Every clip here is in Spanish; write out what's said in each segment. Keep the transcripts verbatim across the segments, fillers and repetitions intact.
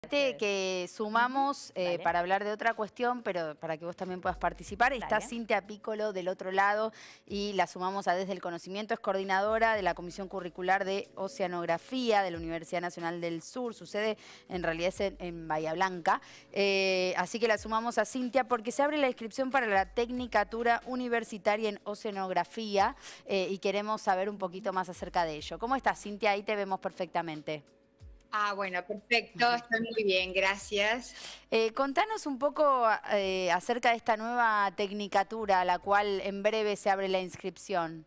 Que sumamos eh, Dale. para hablar de otra cuestión, pero para que vos también puedas participar. Está Dale. Cintia Piccolo del otro lado y la sumamos a Desde el Conocimiento. Es coordinadora de la Comisión Curricular de Oceanografía de la Universidad Nacional del Sur. Su sede en realidad es en, en Bahía Blanca. Eh, así que la sumamos a Cintia porque se abre la inscripción para la Tecnicatura Universitaria en Oceanografía eh, y queremos saber un poquito más acerca de ello. ¿Cómo estás, Cintia? Ahí te vemos perfectamente. Ah, bueno, perfecto, estoy muy bien, gracias. Eh, contanos un poco eh, acerca de esta nueva tecnicatura a la cual en breve se abre la inscripción.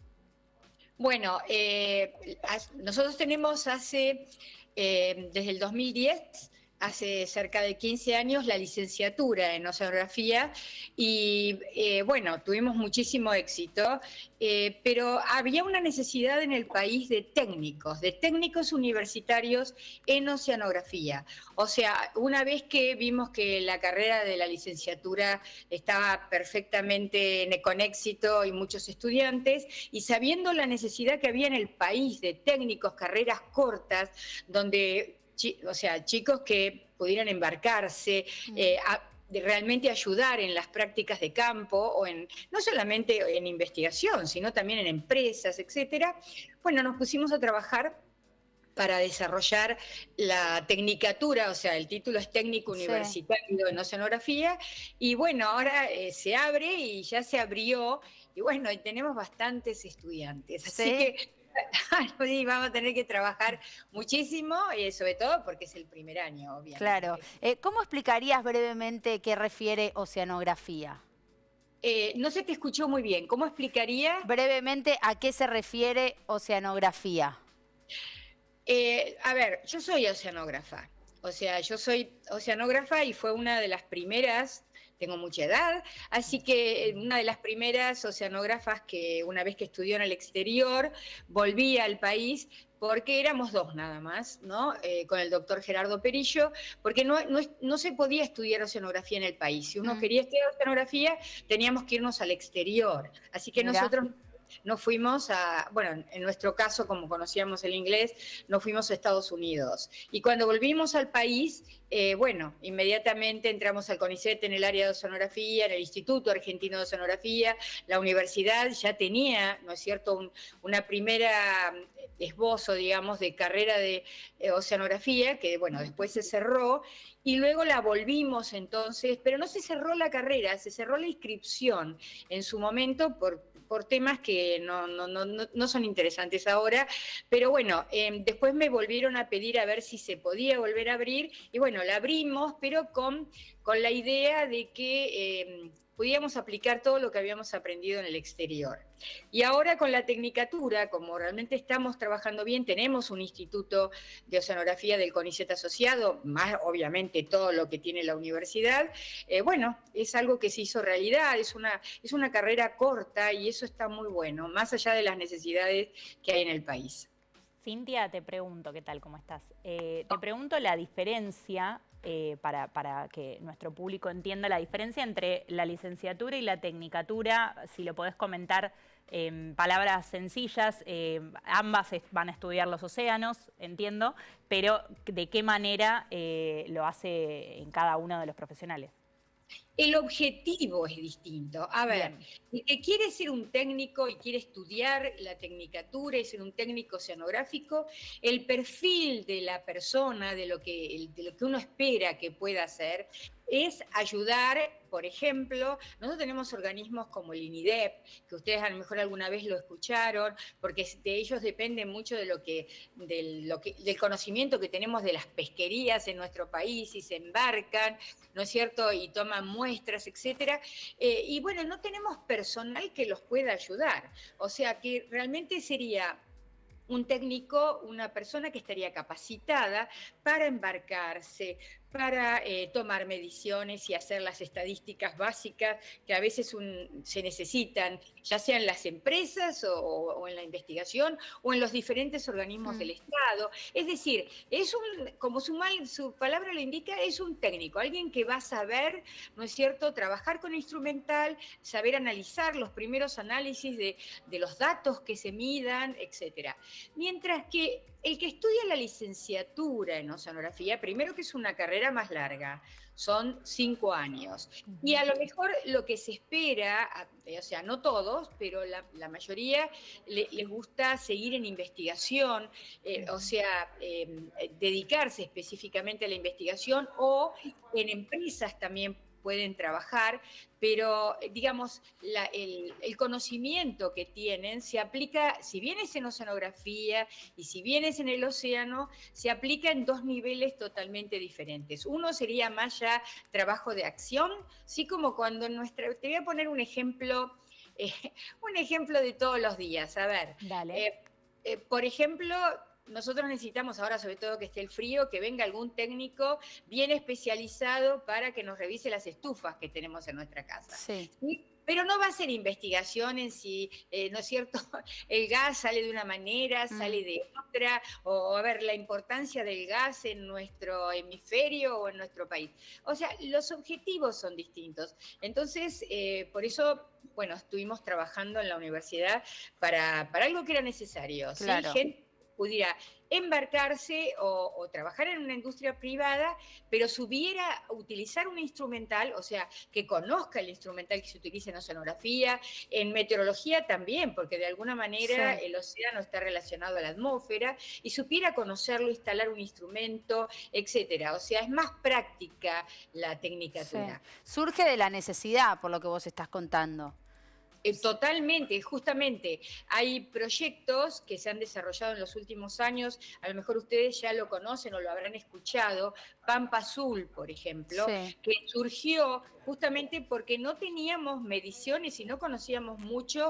Bueno, eh, nosotros tenemos hace, eh, desde el dos mil diez, hace cerca de quince años, la licenciatura en oceanografía y eh, bueno, tuvimos muchísimo éxito, eh, pero había una necesidad en el país de técnicos, de técnicos universitarios en oceanografía. O sea, una vez que vimos que la carrera de la licenciatura estaba perfectamente con éxito y muchos estudiantes, y sabiendo la necesidad que había en el país de técnicos, carreras cortas, donde o sea, chicos que pudieran embarcarse, eh, a, de realmente ayudar en las prácticas de campo, o en, no solamente en investigación, sino también en empresas, etcétera. Bueno, nos pusimos a trabajar para desarrollar la tecnicatura, o sea, el título es técnico universitario en oceanografía, y bueno, ahora eh, se abre y ya se abrió, y bueno, y tenemos bastantes estudiantes, ¿Sí? así que sí, vamos a tener que trabajar muchísimo, y sobre todo porque es el primer año, obviamente. Claro. Eh, ¿Cómo explicarías brevemente qué refiere oceanografía? Eh, no se te escuchó muy bien. ¿Cómo explicaría? Brevemente, ¿a qué se refiere oceanografía? Eh, a ver, yo soy oceanógrafa. O sea, yo soy oceanógrafa y fue una de las primeras, tengo mucha edad, así que una de las primeras oceanógrafas que una vez que estudió en el exterior, volví al país porque éramos dos nada más, ¿no? Eh, con el doctor Gerardo Perillo, porque no, no, no se podía estudiar oceanografía en el país. Si uno mm. quería estudiar oceanografía, teníamos que irnos al exterior. Así que Mira. nosotros nos fuimos a, bueno, en nuestro caso, como conocíamos el inglés, nos fuimos a Estados Unidos. Y cuando volvimos al país, eh, bueno, inmediatamente entramos al CONICET en el área de oceanografía, en el Instituto Argentino de Oceanografía. La universidad ya tenía, ¿no es cierto?, un, una primera esbozo, digamos, de carrera de eh, oceanografía, que, bueno, después se cerró, y luego la volvimos entonces, pero no se cerró la carrera, se cerró la inscripción en su momento por, por temas que no, no, no, no son interesantes ahora, pero bueno, eh, después me volvieron a pedir a ver si se podía volver a abrir, y bueno, la abrimos, pero con, con la idea de que eh, podíamos aplicar todo lo que habíamos aprendido en el exterior. Y ahora con la tecnicatura, como realmente estamos trabajando bien, tenemos un instituto de oceanografía del CONICET asociado, más obviamente todo lo que tiene la universidad, eh, bueno, es algo que se hizo realidad, es una, es una carrera corta y eso está muy bueno, más allá de las necesidades que hay en el país. Cintia, te pregunto, ¿qué tal? ¿Cómo estás? Eh, te pregunto la diferencia, eh, para, para que nuestro público entienda la diferencia entre la licenciatura y la tecnicatura, si lo podés comentar en palabras sencillas. Eh, ambas van a estudiar los océanos, entiendo, pero ¿de qué manera eh, lo hace en cada uno de los profesionales? El objetivo es distinto. A ver, el que quiere ser un técnico y quiere estudiar la tecnicatura y ser un técnico oceanográfico, el perfil de la persona, de lo que, de lo que uno espera que pueda hacer, es ayudar. Por ejemplo, nosotros tenemos organismos como el INIDEP, que ustedes a lo mejor alguna vez lo escucharon, porque de ellos depende mucho de lo que, de lo que, del conocimiento que tenemos de las pesquerías en nuestro país, y se embarcan, ¿no es cierto?, y toman muestras, etcétera. Eh, y bueno, no tenemos personal que los pueda ayudar. O sea, que realmente sería un técnico, una persona que estaría capacitada para embarcarse, para eh, tomar mediciones y hacer las estadísticas básicas que a veces un, se necesitan, ya sea en las empresas o, o en la investigación o en los diferentes organismos mm. del Estado. Es decir, es un, como su, mal, su palabra lo indica, es un técnico, alguien que va a saber, ¿no es cierto?, trabajar con instrumental, saber analizar los primeros análisis de, de los datos que se midan, etcétera. Mientras que el que estudia la licenciatura en oceanografía, primero que es una carrera más larga, son cinco años. Y a lo mejor lo que se espera, o sea, no todos, pero la, la mayoría le, les gusta seguir en investigación, eh, o sea, eh, dedicarse específicamente a la investigación, o en empresas también pueden trabajar, pero digamos, la, el, el conocimiento que tienen se aplica, si bien es en oceanografía y si bien es en el océano, se aplica en dos niveles totalmente diferentes. Uno sería más ya trabajo de acción, sí, como cuando en nuestra... Te voy a poner un ejemplo, eh, un ejemplo de todos los días. A ver, Dale. Eh, eh, por ejemplo... Nosotros necesitamos ahora, sobre todo que esté el frío, que venga algún técnico bien especializado para que nos revise las estufas que tenemos en nuestra casa. Sí. ¿Sí? Pero no va a ser investigación en si, eh, ¿no es cierto?, el gas sale de una manera, Mm. sale de otra, o a ver, la importancia del gas en nuestro hemisferio o en nuestro país. O sea, los objetivos son distintos. Entonces, eh, por eso, bueno, estuvimos trabajando en la universidad para, para algo que era necesario. Claro. ¿Sí? Gente pudiera embarcarse o, o trabajar en una industria privada, pero supiera utilizar un instrumental, o sea, que conozca el instrumental que se utiliza en oceanografía, en meteorología también, porque de alguna manera Sí. el océano está relacionado a la atmósfera, y supiera conocerlo, instalar un instrumento, etcétera. O sea, es más práctica la tecnicatura. Sí. Surge de la necesidad, por lo que vos estás contando. Eh, totalmente, justamente. Hay proyectos que se han desarrollado en los últimos años, a lo mejor ustedes ya lo conocen o lo habrán escuchado, Pampa Azul, por ejemplo, Sí. que surgió justamente porque no teníamos mediciones y no conocíamos mucho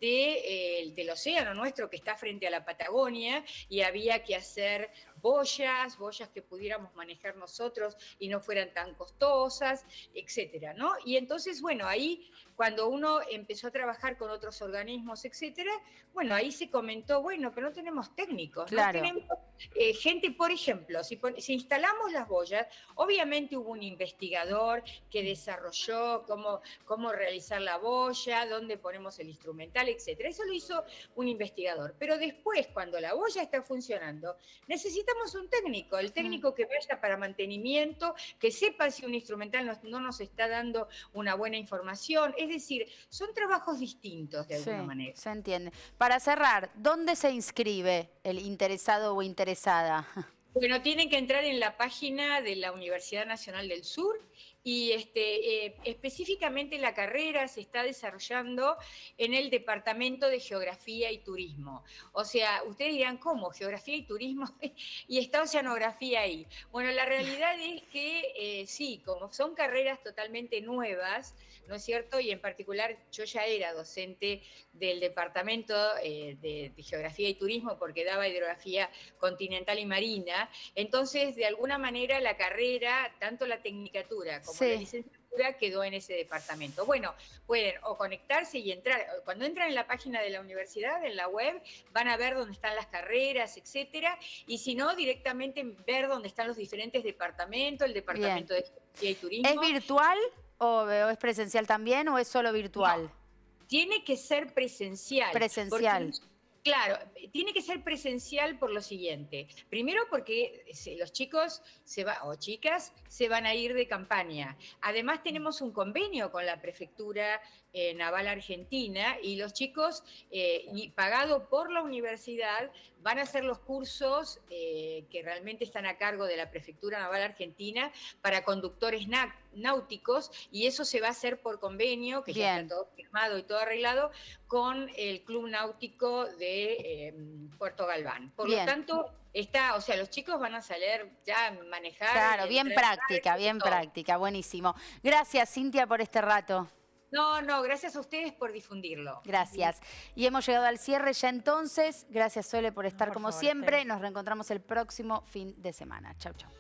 de, eh, del océano nuestro que está frente a la Patagonia, y había que hacer boyas, boyas que pudiéramos manejar nosotros y no fueran tan costosas, etcétera, ¿no? Y entonces, bueno, ahí cuando uno empezó a trabajar con otros organismos, etcétera, bueno, ahí se comentó, bueno, pero no tenemos técnicos, Claro. no tenemos eh, gente, por ejemplo, si, pon- si instalamos las boyas, obviamente hubo un investigador que desarrolló cómo, cómo realizar la boya, dónde ponemos el instrumental, etcétera. Eso lo hizo un investigador. Pero después, cuando la boya está funcionando, necesitamos un técnico, el técnico que vaya para mantenimiento, que sepa si un instrumental no, no nos está dando una buena información. Es decir, son trabajos distintos de alguna Sí, manera. se entiende. Para cerrar, ¿dónde se inscribe el interesado o interesada? Bueno, tienen que entrar en la página de la Universidad Nacional del Sur, y este, eh, específicamente la carrera se está desarrollando en el Departamento de Geografía y Turismo. O sea, ustedes dirán, ¿cómo? ¿Geografía y Turismo? Y está oceanografía ahí. Bueno, la realidad es que eh, sí, como son carreras totalmente nuevas, ¿no es cierto? Y en particular yo ya era docente del Departamento eh, de, de Geografía y Turismo porque daba hidrografía continental y marina. Entonces, de alguna manera, la carrera, tanto la tecnicatura como Sí. la licenciatura, quedó en ese departamento. Bueno, pueden o conectarse y entrar. Cuando entran en la página de la universidad, en la web, van a ver dónde están las carreras, etcétera. Y si no, directamente ver dónde están los diferentes departamentos, el Departamento Bien. de Geografía y Turismo. ¿Es virtual o, o es presencial también o es solo virtual? No, tiene que ser presencial. Presencial. Porque, claro, tiene que ser presencial por lo siguiente. Primero porque los chicos se va, o chicas se van a ir de campaña. Además tenemos un convenio con la Prefectura eh, Naval Argentina, y los chicos, eh, y pagado por la universidad, van a hacer los cursos eh, que realmente están a cargo de la Prefectura Naval Argentina para conductores náuticos, y eso se va a hacer por convenio, que Bien. ya está todo firmado y todo arreglado, con el Club Náutico de eh, Puerto Galván. Por Bien. lo tanto, está, o sea, los chicos van a saber ya manejar. Claro, y bien entrar, práctica, bien todo. práctica, buenísimo. Gracias, Cintia, por este rato. No, no, gracias a ustedes por difundirlo. Gracias. Y hemos llegado al cierre ya entonces. Gracias, Sole, por estar Por como favor, siempre. Sole. Nos reencontramos el próximo fin de semana. Chau, chau.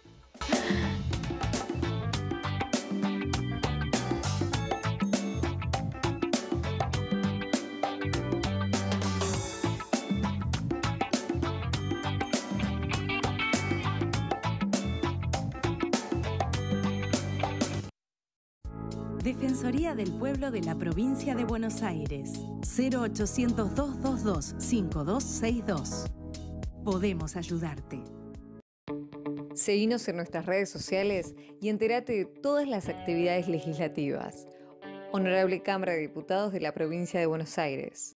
Defensoría del Pueblo de la Provincia de Buenos Aires. cero ochocientos, doscientos veintidós, cincuenta y dos sesenta y dos. podemos ayudarte. Seguinos en nuestras redes sociales y entérate de todas las actividades legislativas. Honorable Cámara de Diputados de la Provincia de Buenos Aires.